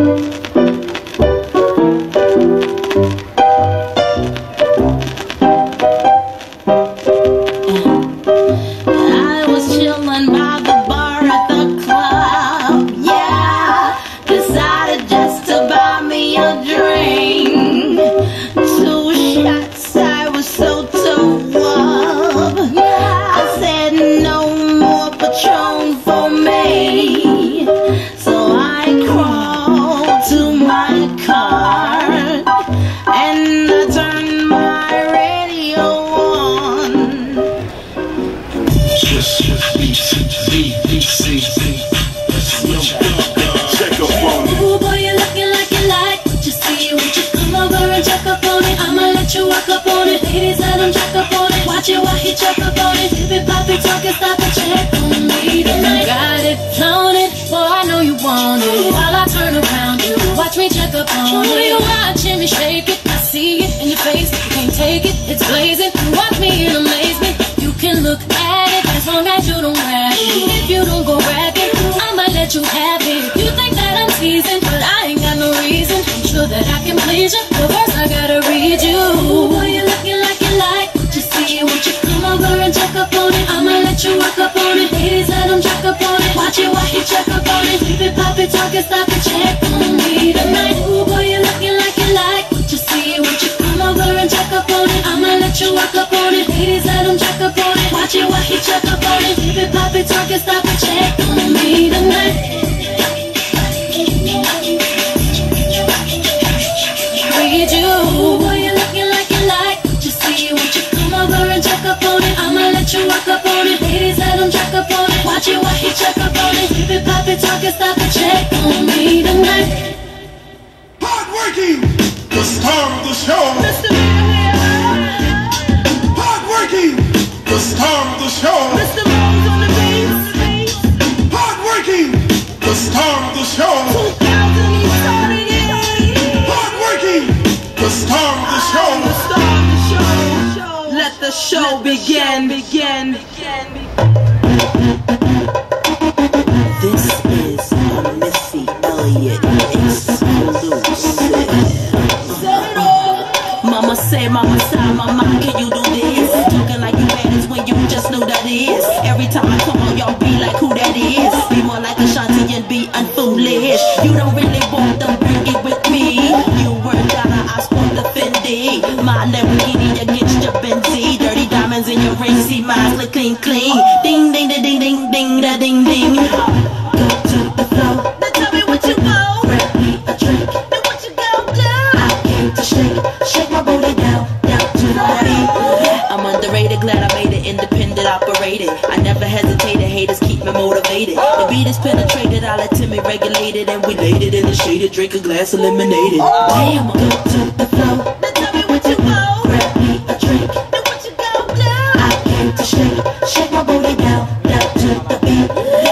Drink a glass of lemonade. Damn, I go to the flow. Now tell me what you want. Grab me a drink. Now what you gon' do? I came to shake my booty down to the beat.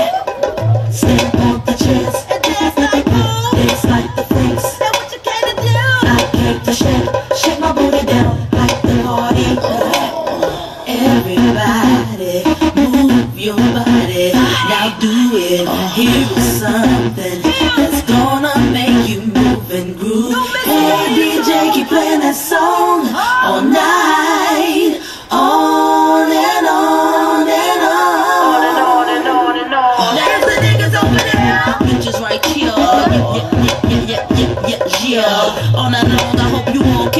Stand on the chairs and dance like fools. Dance like the freaks. Now what you came to do? I came to shake my booty down like the party. Everybody, move your body. Now do it. Here's something that's gonna make you move and groove. Hey DJ, keep playing that song all night, on and on and on, and on and on and on. There's the niggas over there, bitches right here, yeah. All night long, I hope you all can